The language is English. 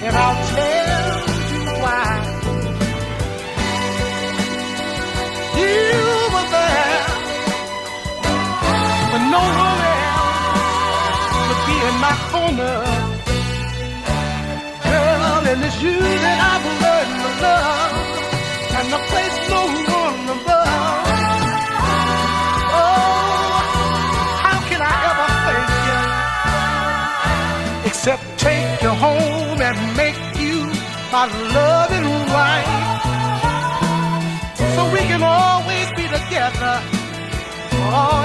and I'll tell you why. You were there when no one else could be in my corner. Girl, and it's you that I've learned to love, and the place no one above. Oh, how can I ever thank you, except take you home and make you my loving wife, so we can always be together. Oh,